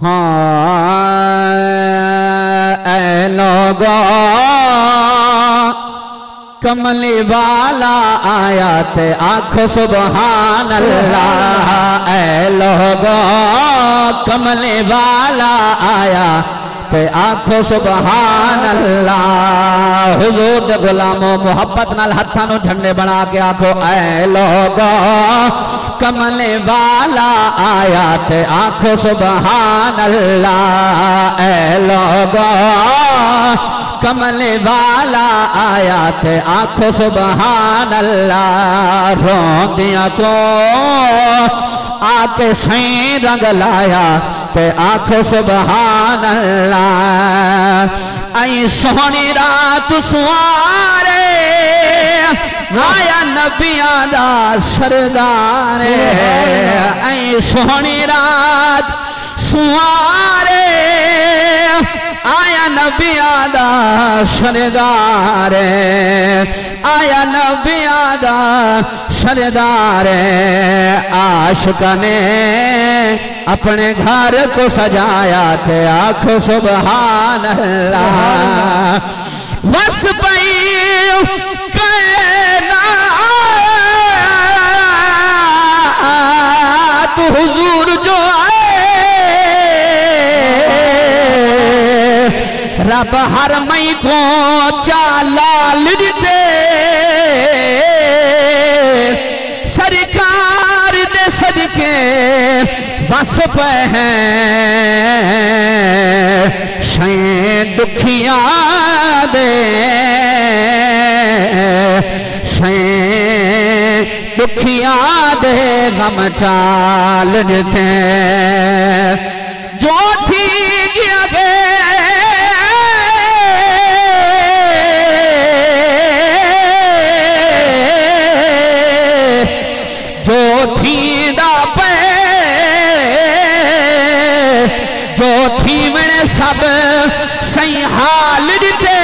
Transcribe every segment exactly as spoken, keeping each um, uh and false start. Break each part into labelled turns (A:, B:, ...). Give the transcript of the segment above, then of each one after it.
A: हाँ ऐ लोगो कमली वाला आया ते आखो सुबहान अल्लाह। ऐ लोगो कमली वाला आया ते आखो सुबहान अल्लाह। हुजूर दे गुलामो मोहब्बत नाल हत्थां नूं झंडे बना के आखो ऐ लोगो कमले वाला आया ते आखो सुबहान अल्लाह। ऐ लोगो कमले वाला आया ते आखो सुबहान अल्लाह। रोंदियां को आके सही रंग लाया ते आखो सुबहान अल्लाह। आई सोहनी रात सुआरे आया नबियां दा सरदार। आई सोहनी रात सुआरे आया नबियां दा सरदार। आया नबियां दा सरदार। आशिका ने अपने घर को सजाया थे आखो सुबहान अल्लाह। बस पई तू हुजूर जो रब हर मई को चालाल दे सरकार दे सदके बस पे हैं शैं दुखिया दे शैं दुखिया दे गम चाल दे जो थी गया गे जो थी दा पे जो थी मैंने सब सही हाल दिते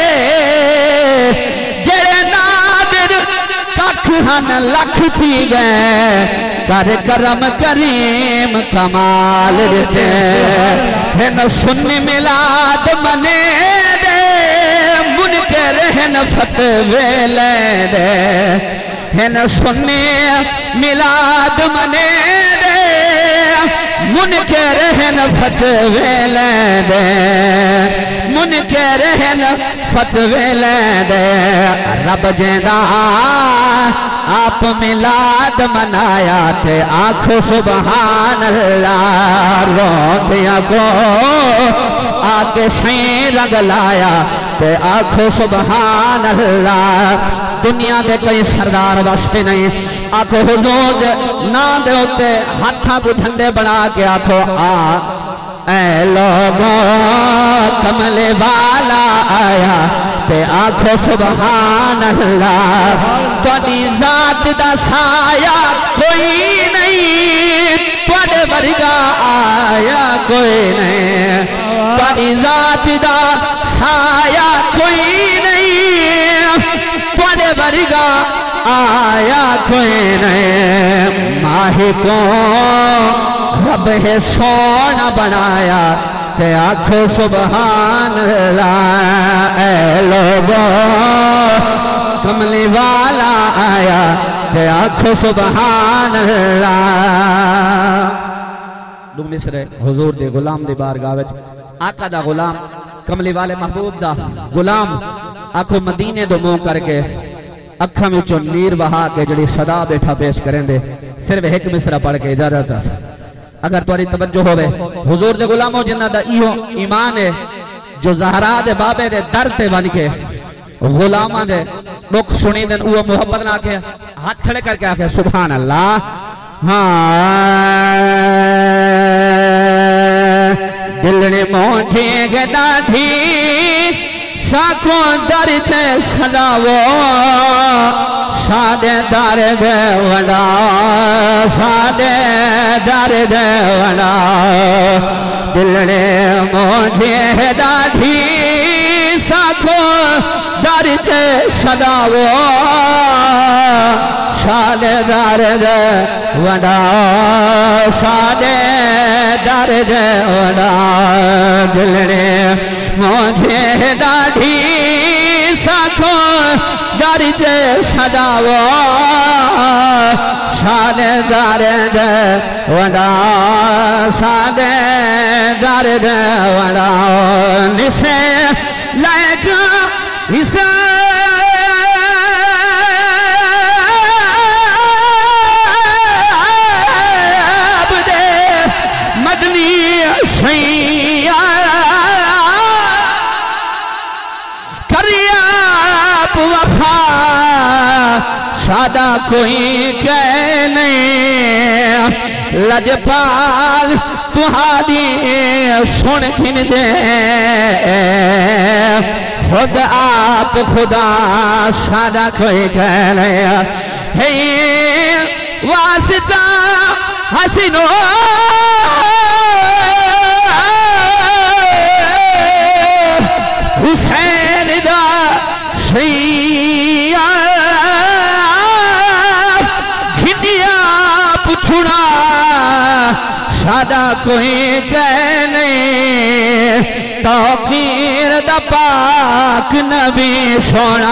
A: जेड़े नादिर कख हन लख थी गए कर करम करीम कमाल दिते। हिन सुन्नी मिलाद मने दे मुनके रहन फतवे ले दे। हिन सुन्नी मिलाद मने दे मुनके रहन फतवे ले दे मुनके रहन फतवे ले दे। रब जेदा आप मिलाद मनाया थे आखो सुबहान अल्लाह। रोंदियां को आके सही रंग लाया ते आखो सुबहान अल्लाह। दुनिया के कोई सरदार वास्ते नहीं आखो हुजूर ना दे उते हाथा को झंडे बना के आखो आ ऐ लोगो कमले वाला आया ते आखो सुबहान अल्लाह। तुहाडी जात दा साया कोई नहीं तुहाडे वर्गा आया कोई नहीं। तुहाडी जात दा साया कोई नहीं तुहाडे वर्गा आया कोई नहीं। माही को रब है सोना बनाया ते आखो सुबहान अल्लाह। ऐ लोगो कमली वाला आया ते आखो सुबहान अल्लाह। दो मिसरे हुजूर दे गुलाम दे बारगाह विच आका दा गुलाम कमली वाले महबूब दा गुलाम आखो मदीने दो मुंह करके अखा में नीर बहा के जड़ी सदा बैठा पेश करेंदे सिर्फ एक मिसरा पढ़ के इजाजत चाह। अगर तुम्हारी तवज्जो होवे हुजूर दे गुलामो जिन्ना दा इहो ईमान है जो ज़हरा दे बाबे दे दर ते बन के गुलामा दे दुख सुनी दे वो मोहब्बत ना आखे हाथ खड़े करके आखे सुभान अल्लाह। हाँ दिल ने मोझे गदाधी साखों दर ते सदावो सादे दर दे वड़ा सादे दर दे वड़ा। दिल ने मोझे दाढ़ी साखों दर ते सदावो साले दर्द वड़ा साले दर्द वड़ा दिलने मुझे दाढ़ी साखो दर्द सदावा साले दर्द वड़ा साले दर्द वड़ा निसे लायक इसे सादा कोई कह नहीं लजपाल तुहारी सुन खिन दे खुद आप खुदा सादा कोई कह नहीं है वासिता हसीनो हुसैन दा सैया छुड़ा सादा कोई कह नहीं तौकीर दा पाक नबी सोना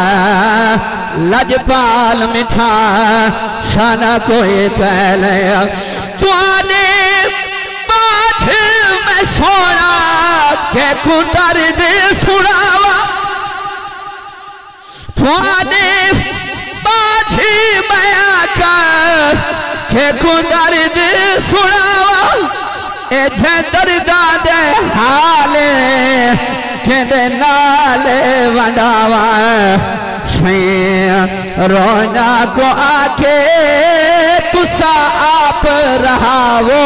A: लजपाल मिठा सादा कोई कह नहीं तुआने पाठ में सोना के कुतर दे सुनावा तुआने पाठ में आकर के दर्द सुनावा ए दर्दा दे हाले के नाले वडावा रोना को आके तुसा आप रहावो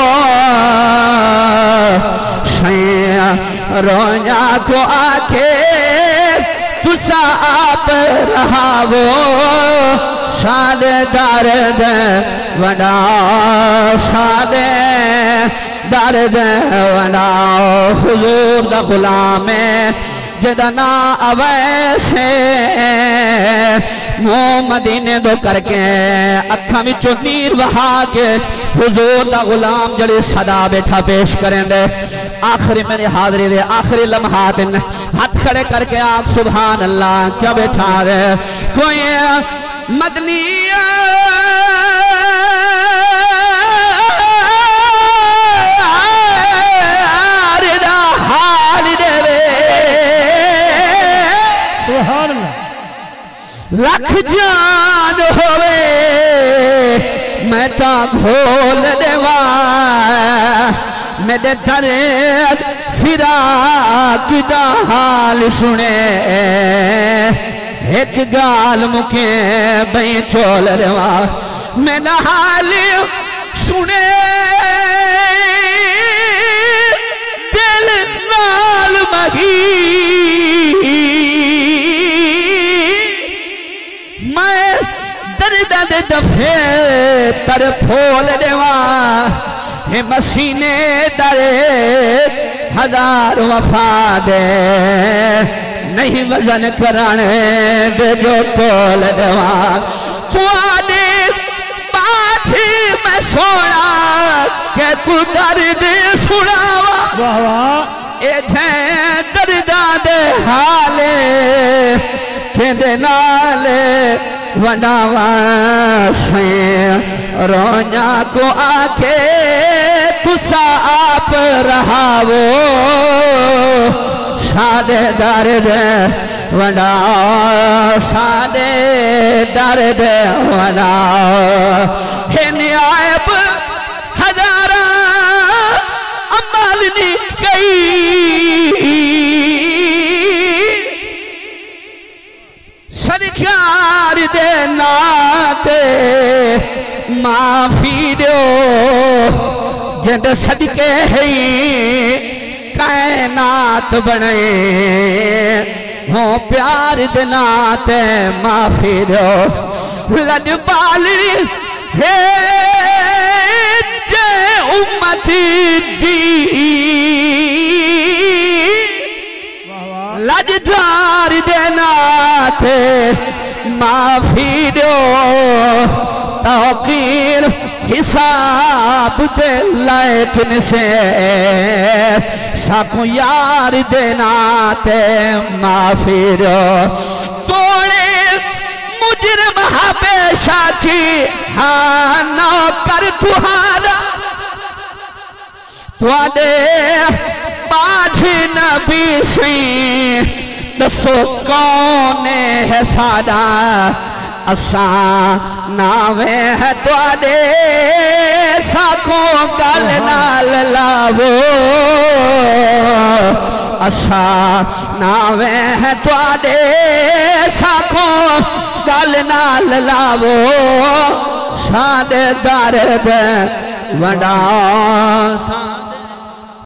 A: रोना को आके तुसा आप रहावो साले दर्द वड़ा साले दर्द वड़ा हुजूर दा गुलाम जदा ना अवैसे मुँह मदीने दो करके अखा विचों नीर वहा के हुजूर दा गुलाम जड़े सदा बैठा पेश करें दे आखिरी मेरी हाजरी दे आखिरी लम्हात हाथ खड़े करके आप सुभान अल्लाह क्या बैठा रहे कोई मदनिया हाल देवे लख जान होवे मैं ता घोल देवा मेरे दर्द फिराक दा हाल सुने एक गाल मुके बई चोल रवा मेरा हाल सुने दिल नाल मगी मैं दर्द दे दफे तर फोल देवा हे मसीने दरे हजार वफा दे नहीं वजन कराने दे जो तोल देवा तुआने पाछी में सोना के कुदर दे सुनावा ए छे दर्दा दे हाले के दे नाले वडावा से रोना को आके तुसा आप रहावो सादे दर्द वड़ा सादे दर्द वड़ा हे नायब हजारा अमल नी कई सरकार दे नाते माफी दो जद सदके है कायनात बने हो प्यार दे नाते माफी दो लजपाल हे जे उम्मती दी लजदार दे नाते माफी दो तौकीर हिसाब दे लायक से साकू यार देना ते माफी दो तोड़े मुजरिम हमेशा की हाँ नौकर तुहारा तुहारे बाझ नबी सी दसो कौन है सादा असा नावे है तुहारे साखो गल नाल लावो असा नावे है तुहारे साखो गल नाल लावो साडे दर्द वड़ा